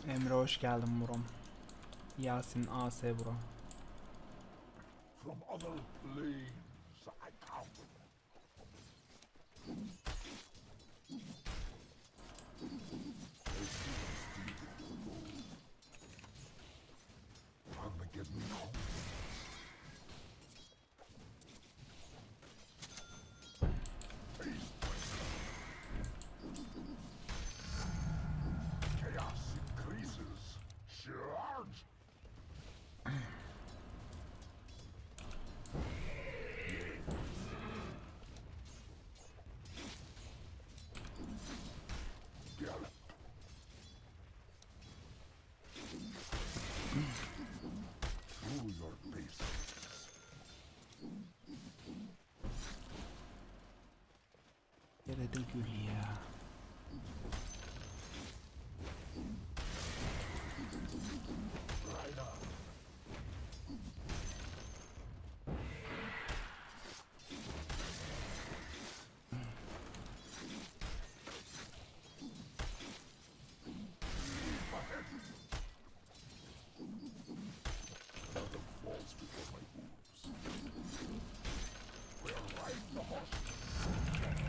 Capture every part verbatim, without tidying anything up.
Emre hoş geldin buram. Yasin A S bro. From other planes I come. Armageddon comes. Chaos increases. Charge! Gallop. Through your paces. Yere de gül ya. Right on. Leap ahead. Another falls before my hooves. We'll ride the horse.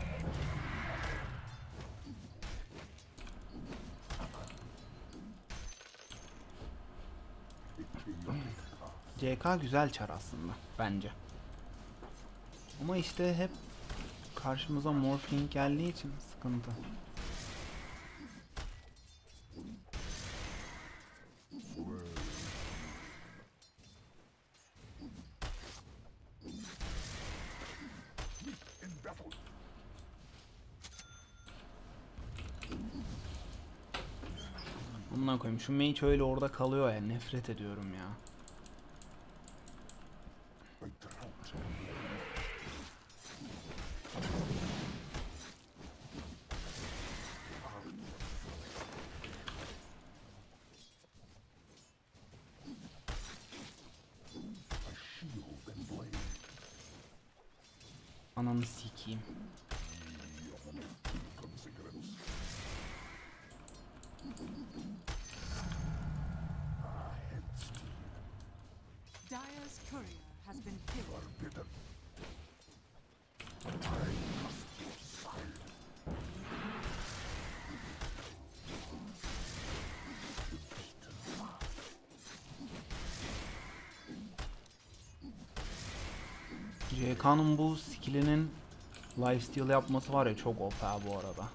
A chaotic path. C K güzel çar aslında bence. Ama işte hep karşımıza Morphling geldiği için sıkıntı. In battle. Bundan koyayım. Şu mage öyle orada kalıyor ya. Nefret ediyorum ya. A drought. A shield and blade. Ananı sikeyim. Consequence. Ah, hence Dire's courier has been killed. forbidden. I trust your side. The beaten path. C K'nın bu skillinin lifesteal yapması var ya, çok O P bu arada.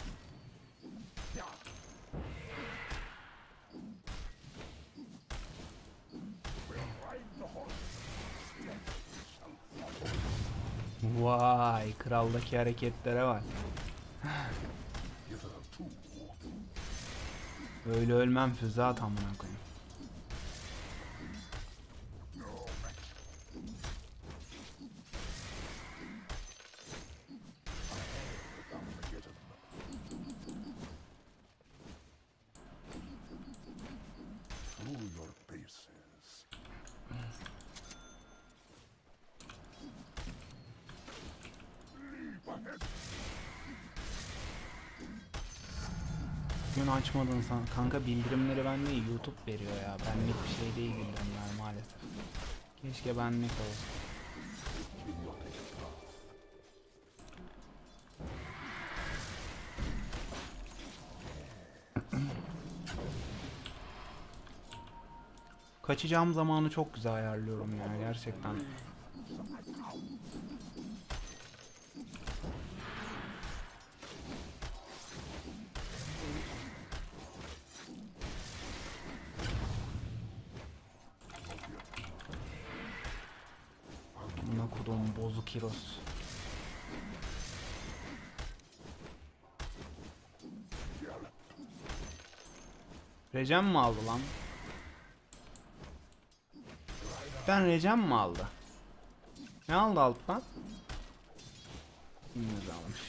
We'll ride the horse. Vay, kraldaki hareketlere bak. Hitherto. Öyle ölmem, füze at amına koyayım. No match. Ahead, Armageddon. Through your paces. Leap ahead. Gün açmadın sen kanka, bildirimleri bende YouTube veriyor ya. Benlik bir şey değil bildirimler maalesef. Keşke benlik olsa. Chaotic path. Kaçacağım zamanı çok güzel ayarlıyorum ya gerçekten. Buna kodum bozuk Heroes. Gallop. Recem mi aldı lan? Ben Recem mi aldı? Ne aldı alttan? Bilmiyorum almış.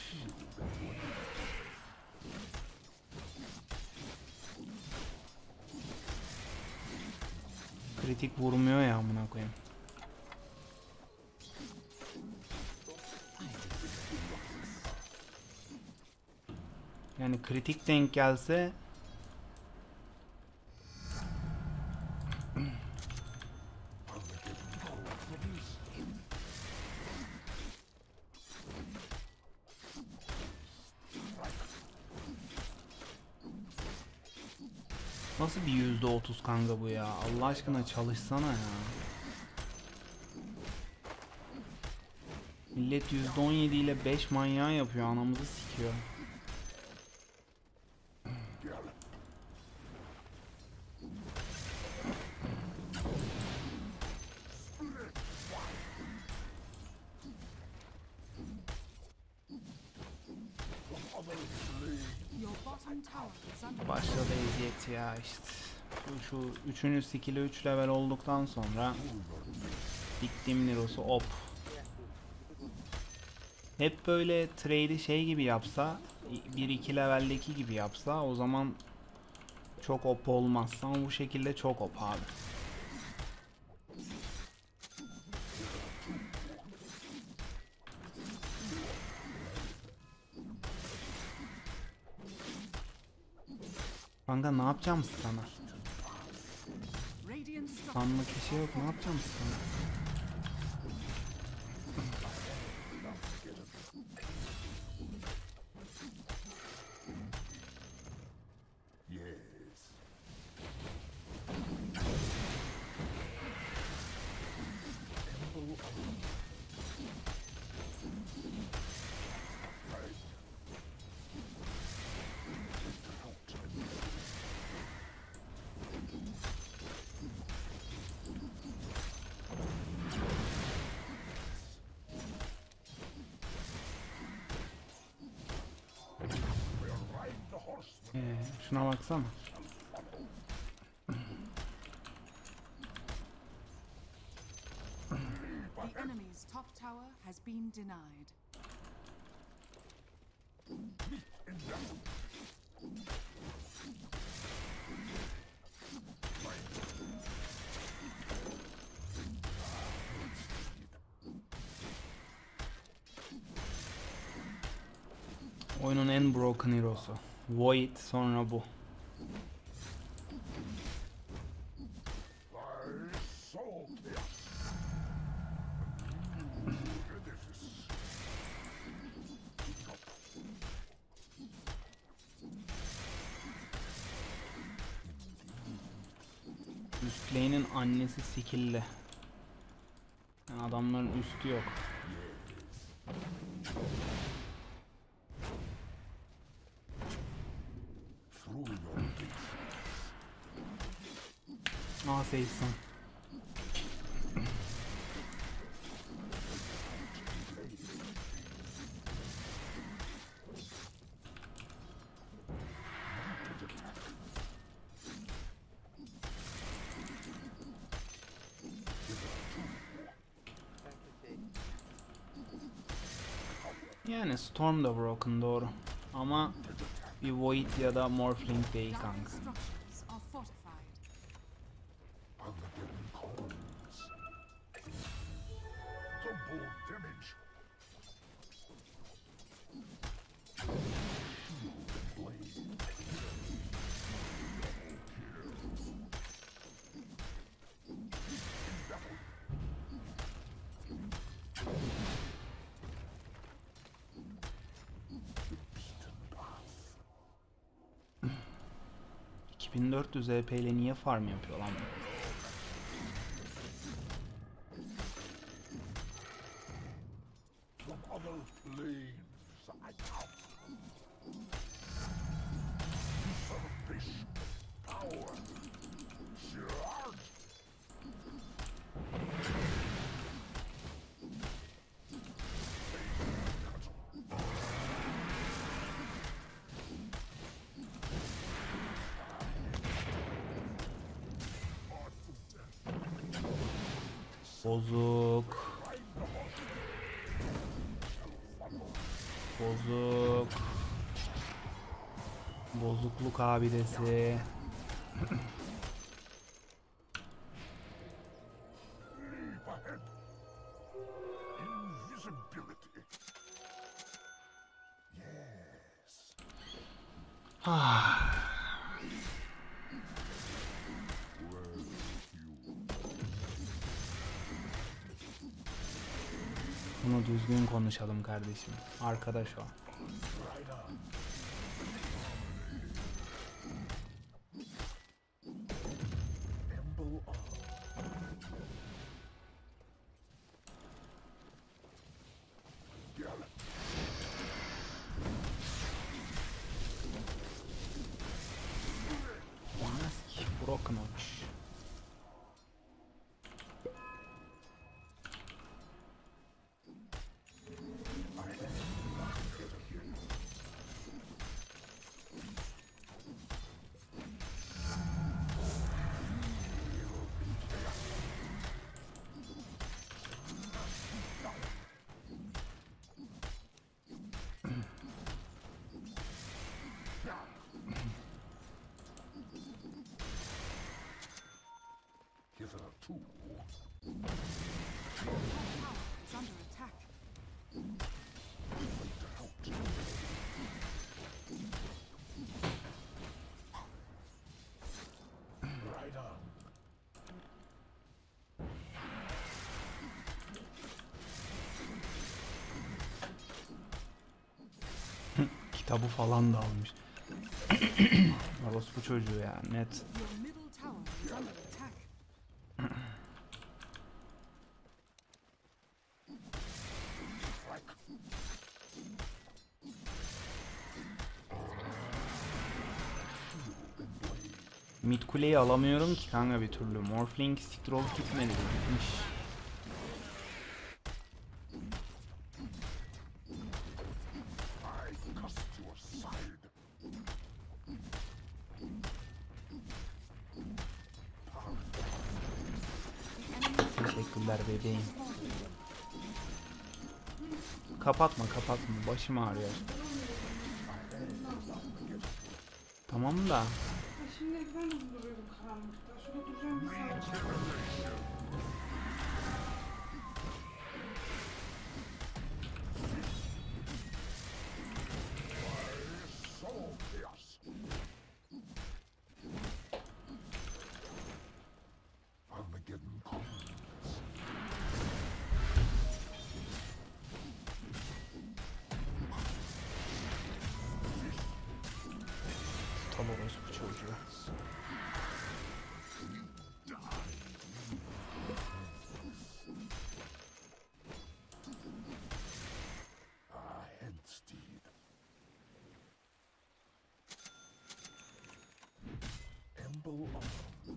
Kritik vurmuyor ya amına koyayım. Yani kritik denk gelse Nasıl bir yüzde otuz kanka bu ya? Allah aşkına çalışsana ya. Millet yüzde on yedi ile beş manyağı yapıyor, anamızı sikiyor. Başladı eziyet ya işte. Şu, şu üçüncü skill'e üç level olduktan sonra diktim Niros'u op. Hep böyle trade'i şey gibi yapsa, bir iki level'deki gibi yapsa o zaman çok op olmaz. Ama bu şekilde çok op abi. Kanka ne yapacağım sana? Sanma kişi yok, ne yapacağım sana? Ee, şuna baksana. The enemy's top tower has been denied. Oyunun en broken hero'su. Void, sonra bu. Üst lane'in annesi skill'li. Yani adamların üstü yok. Aa seyirsin. Yani Storm da broken, doğru. Ama bir Void ya da Morphling değil kanka. Structures are fortified. Double damage. iki bin dört yüz E P ile niye farm yapıyor lan bu? From other planes I come. Usurpation. Power. Charge. Bozuk. Bozuk. Bozukluk abidesi. Leap ahead. Invisibility. Yes. Ah. Well, you Bunu düzgün konuşalım kardeşim. Arkadaş o. Mask broken olmuş. Hitherto, It's under attack. right on. Kitabı falan da almış. Orospu çocuğu ya, net. Your middle tower is under attack. Mid kuleyi alamıyorum ki kanka bir türlü. Morphling siktir olup gitmedi. Gitmiş. I cast your side. Teşekkürler bebeğim. Kapatma kapatma. Başım ağrıyor. Tamam da. Şimdi ben de duruyordum karanlıkta. Şurada duracağım bir saat. Soul chaos. Armageddon comes. Tam orospu çocuğu. Ah, Headsteed. Emble of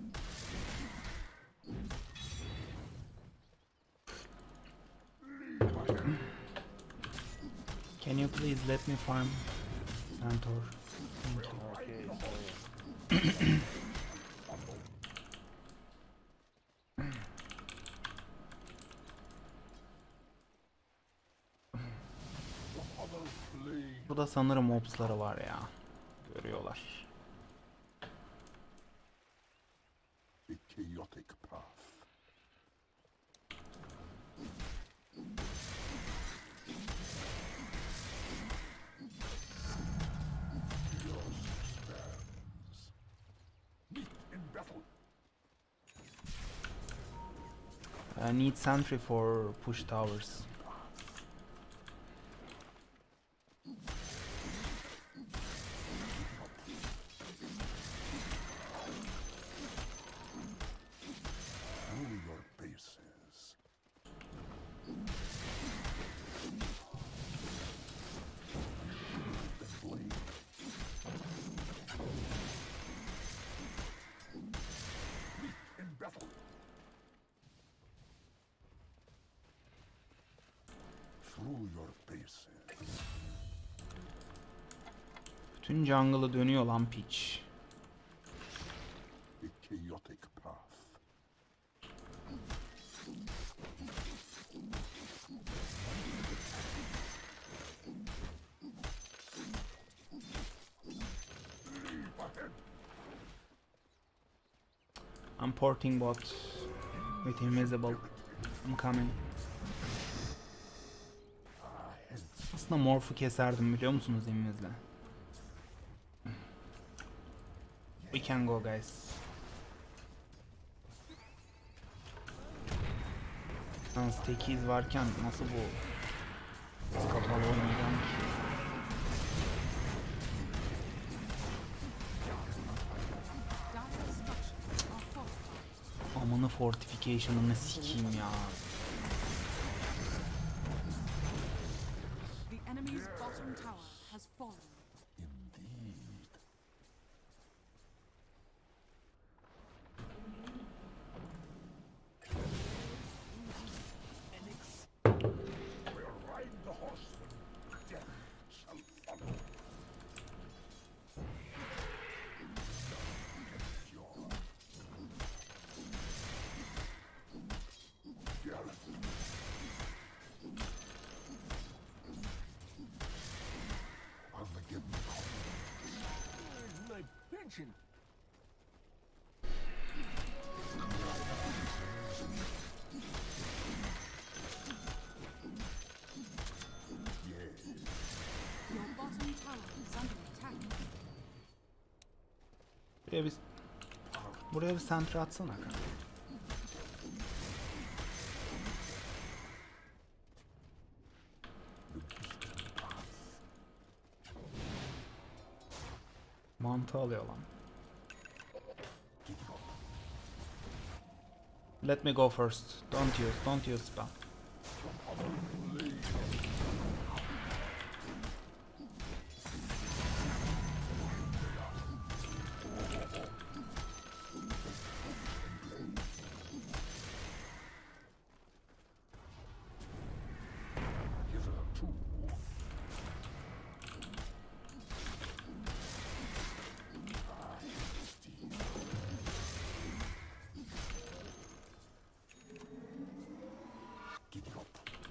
Can you please let me farm Centaur? Thank you. Okay, sorry. other flame. Burada sanırım mobsları var ya. Görüyorlar. A chaotic path. Yours stands. Meet in battle. I need sentry for push towers. Rule your bases. The blade. Meet in battle. Through your bases. Bütün jungle'ı dönüyor lan piç. A chaotic path. Leap ahead. I'm porting bot with invisible. I'm coming. Aslında morph'u keserdim biliyor musunuz invizle? We can go guys. Lan stakies varken nasıl bu Kapalı oynayacağım ki. Dire structures are fortified. Amını fortification'ını sikeyim ya. The enemy's bottom tower has fallen. Indeed. We'll ride the horseman. Death shall follow. Armageddon calls. My pension. Yes. Your bottom tower is under attack. Buraya bir buraya bir sentre atsana kanka. Mantı alıyor lan. Let me go first. Don't use, don't use spell. Hitherto. Giddy up.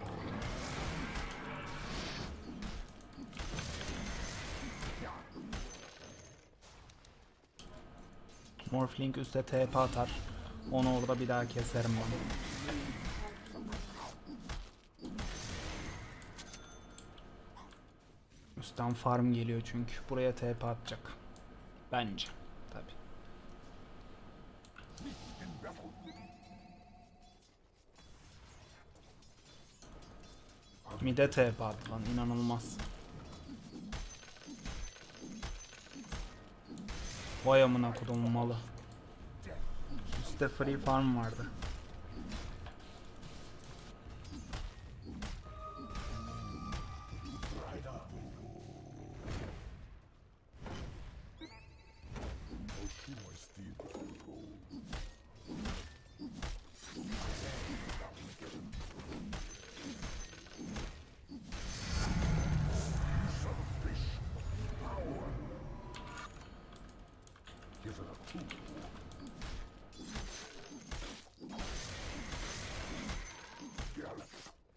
Morphling üstte T P atar. Onu orada bir daha keserim ben. Üstten farm geliyor çünkü. Buraya T P atacak. Bence. Tabi. In battle. Mide T P attı lan. İnanılmaz. Vay amına kodumun malı. Üstte free farm vardı. Ride up. How should I steal the control? Armageddon. Son of fish. Power. Hitherto. Gallop.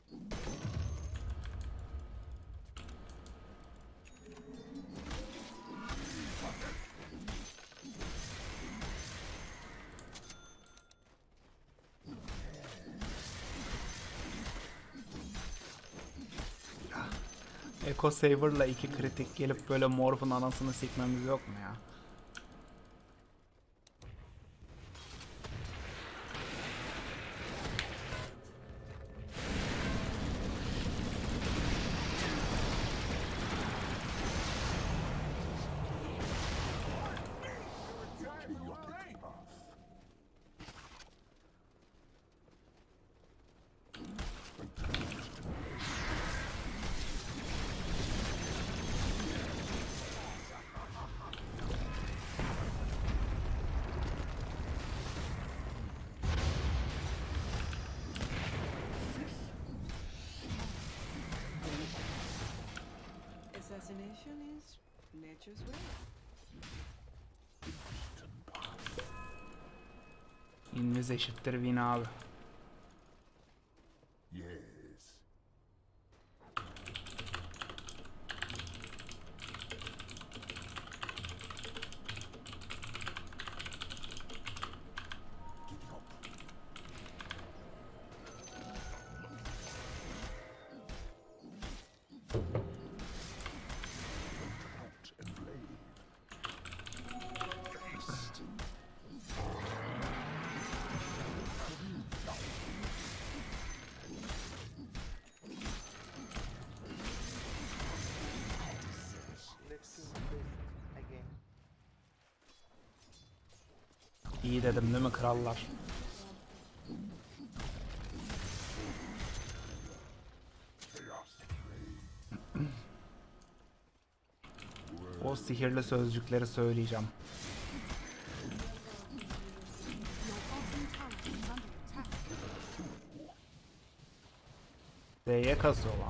Echo Saver'la iki kritik gelip böyle Morph'un anasını sikmemiz yok mu ya? Chaotic path. Assassination is nature's way. Invis eşittir win abi. Yes. Giddy up. Out and blade. Haste. İyi dedim değil mi krallar? O sihirli sözcükleri söyleyeceğim. D'ye kasıyor lan.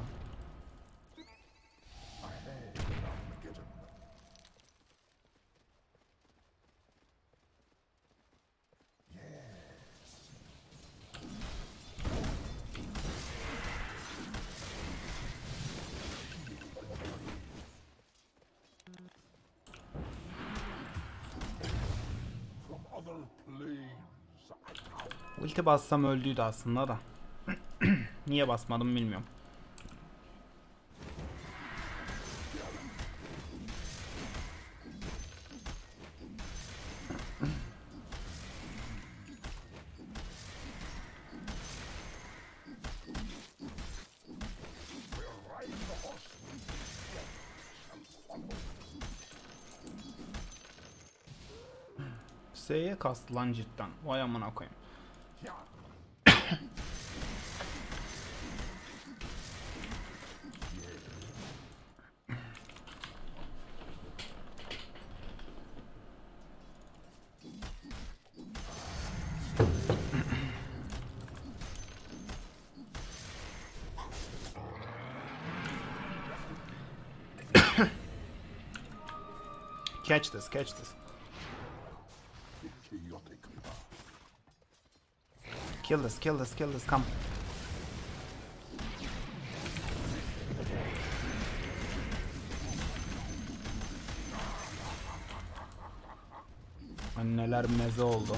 Ulti bassam öldüydü aslında da. Niye basmadım bilmiyorum. S'ye kastı lan cidden. Vay amına koyayım. Catch this, catch this. Kill this, kill this, kill this, come. Anneler meze oldu.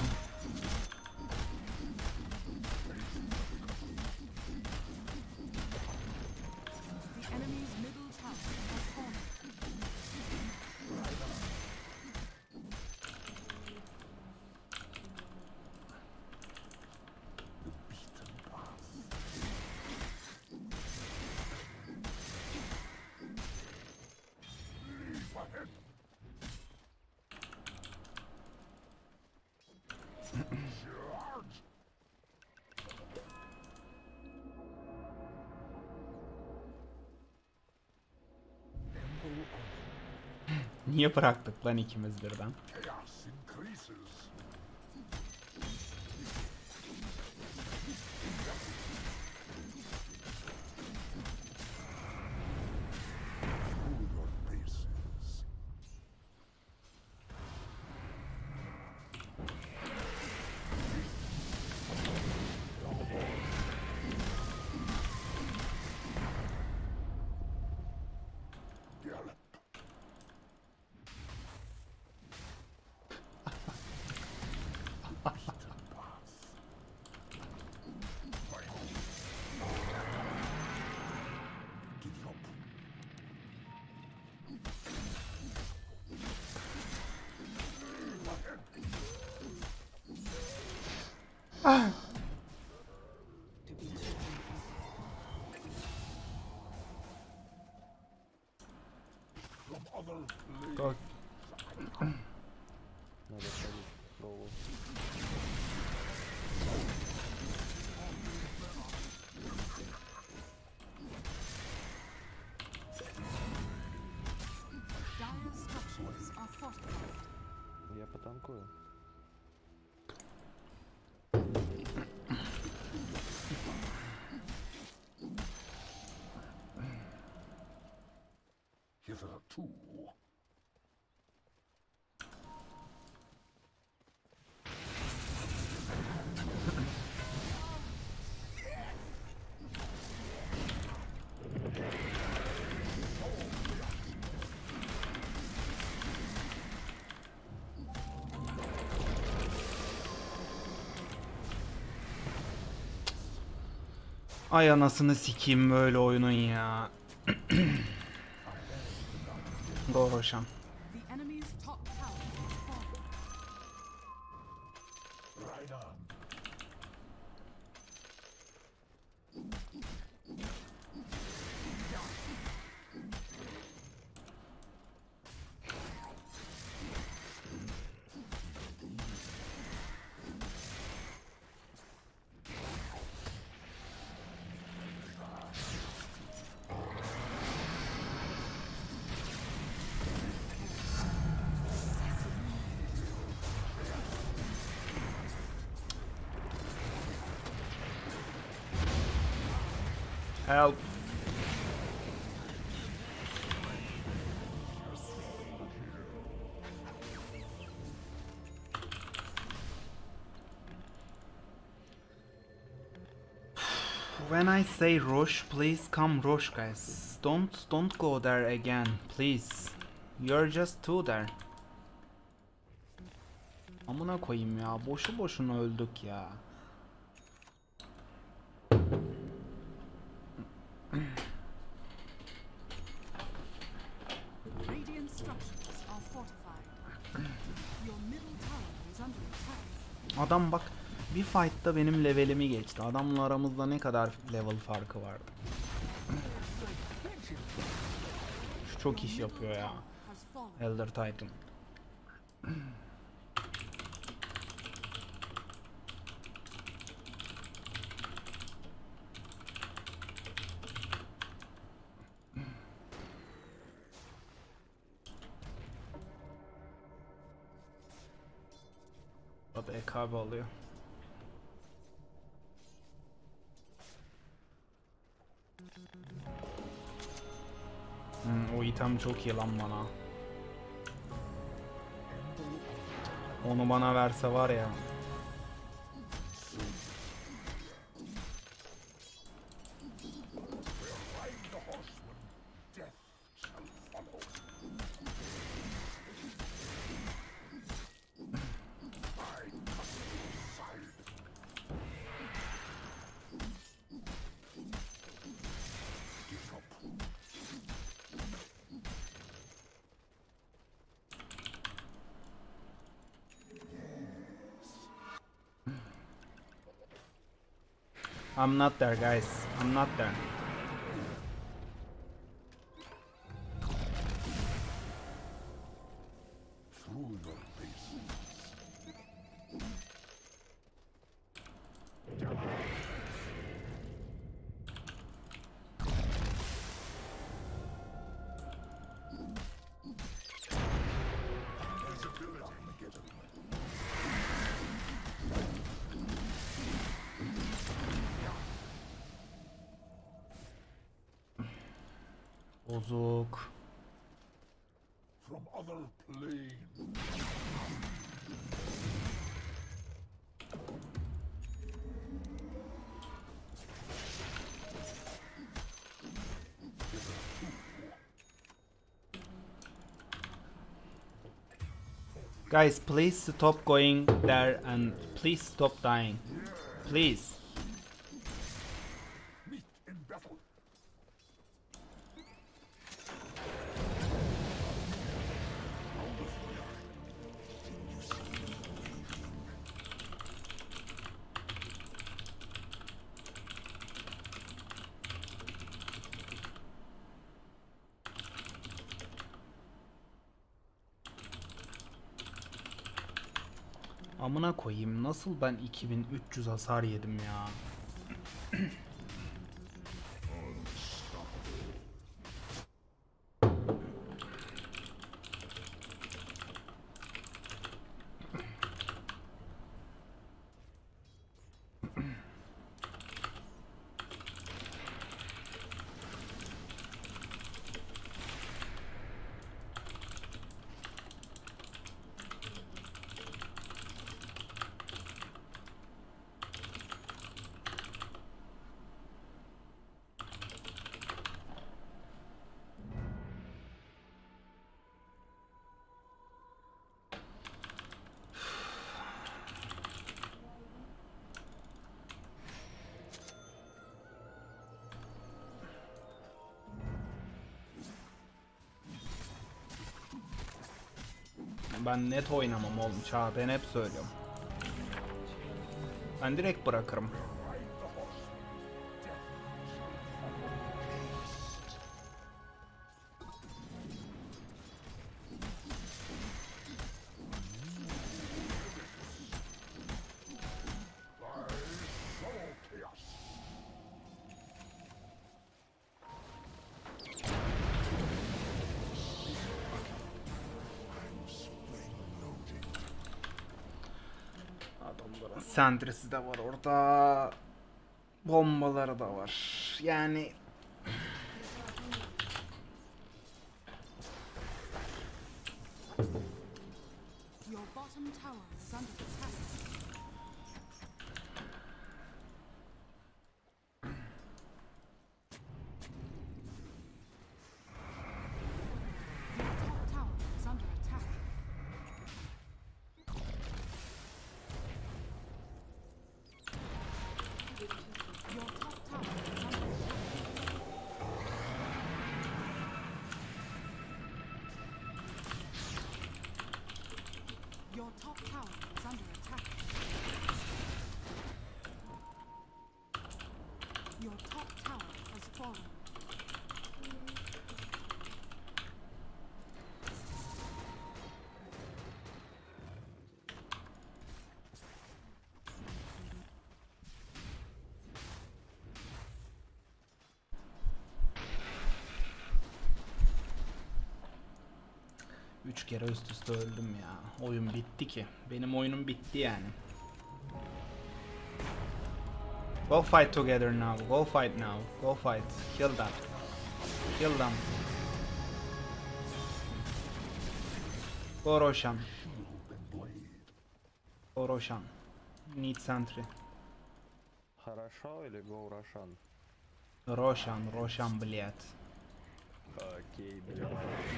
The enemy's middle tower has fallen. Niye bıraktık lan ikimiz birden? Chaos increases. Hold your paces. Gallop. Give up. To be sure. From other places. Go. Надо шарить, пробовал. Dire structures are fortified. Я потанкую. Hitherto. Ay anasını sikeyim böyle oyunun ya. Go Roşan. The enemy's top tower has fallen. Right on. Help. When I say rush, please come rush, guys. Don't don't go there again, please. You're just two there. Amına koyayım ya. Boşu boşuna öldük ya. Radiant structures are fortified. Your middle tower is under attack. Adam bak bir fight'ta benim levelimi geçti. Adamla aramızda ne kadar level farkı vardı. Şu çok iş yapıyor ya. Has fallen. Elder Titan. Burada E K B alıyor. Hmm, o item çok iyi lan bana. Onu bana verse var ya. I'm not there, guys. I'm not there. Through your faces. Bozuk. From other planes. Guys, please stop going there and please stop dying. Please. Meet in battle. Amına koyayım, nasıl ben iki bin üç yüz hasar yedim ya. Ben net oynamam oğlum, Çağ, ben hep söylüyorum. Ben direkt bırakırım. Adamların sendresi de var orada. Bombaları da var. Yani Your bottom tower is under attack. Your top tower is under attack. Your top tower is under attack. Your top tower is under attack. Your top tower has fallen. Üç kere üst üste öldüm ya. Oyun bitti ki. Benim oyunum bitti yani. Go fight together now. Go fight now. Go fight. Kill them. Kill them. Go Roshan. Go Roshan. Need sentry. Хорошо или go Russian? Roshan. Roshan, блядь. Окей, блядь.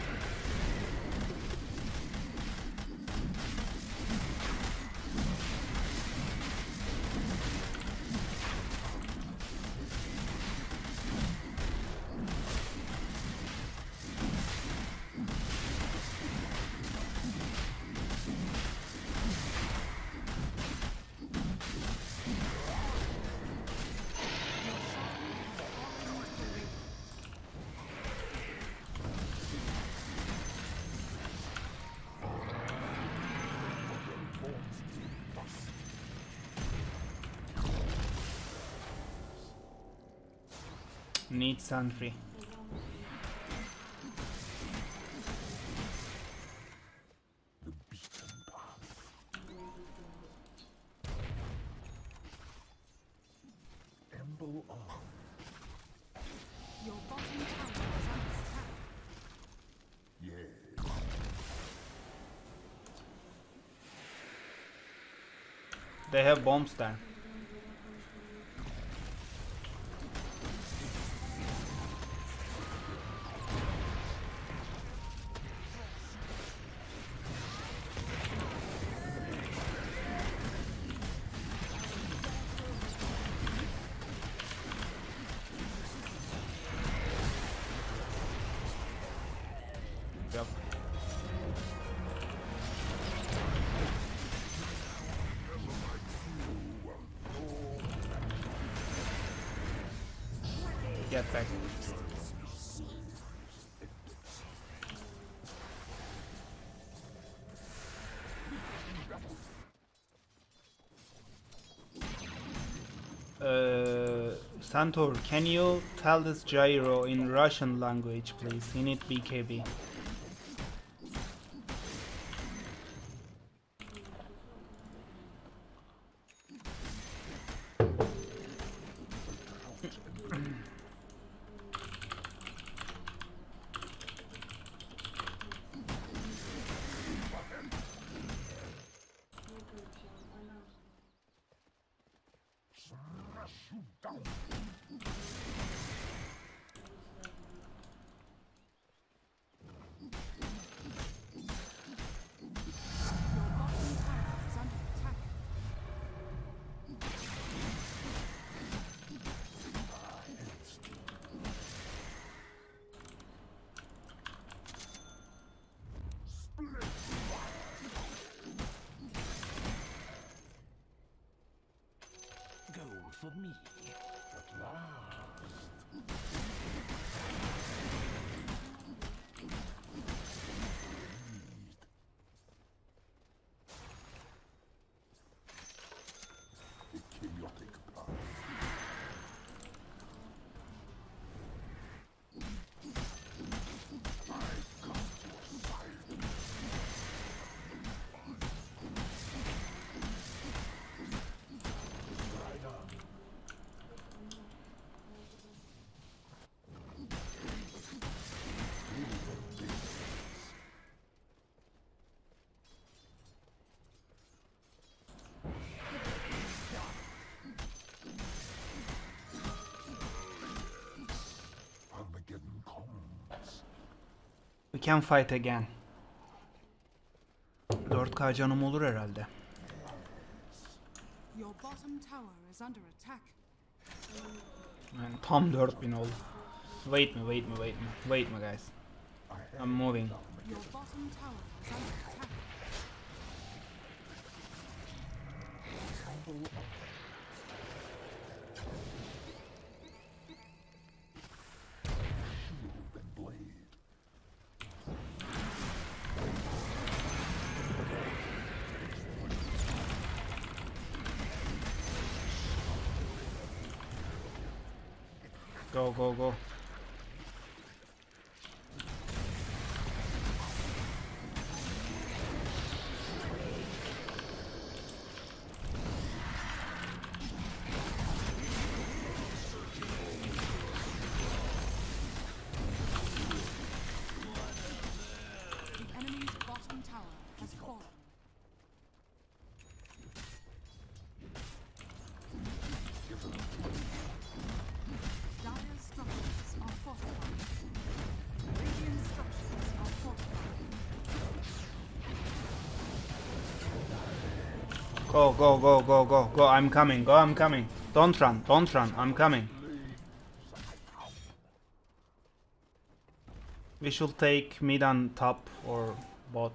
Need sentry. The beaten path. Emble on. Your bottom tower is under attack. Yes. They have bombs there. Yep. Get back. Uh, Santor, can you tell this gyro in Russian language, please? He need B K B. Smash you down. Your bottom tower is under attack. Gold for me. At last. A chaotic path. I come to your side. Right on. We can fight again. dört K canım olur herhalde. Your bottom tower is under attack. Yani tam dört bin oldu. Wait me, wait me, wait me. Wait me guys. I'm moving. Your bottom tower is under attack. and blade. Go, go, go. The enemy's bottom tower has fallen. Dire structures are fortified. Radiant structures are fortified. Go, go, go, go, go, go. I'm coming, go, I'm coming. Don't run, don't run, I'm coming. We should take mid and top or bot.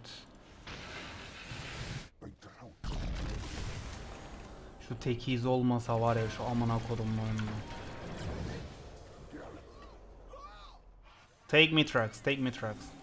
Şu tekiz olmasa var ya şu amına kodumlarını. Take Mitrax, take Mitrax.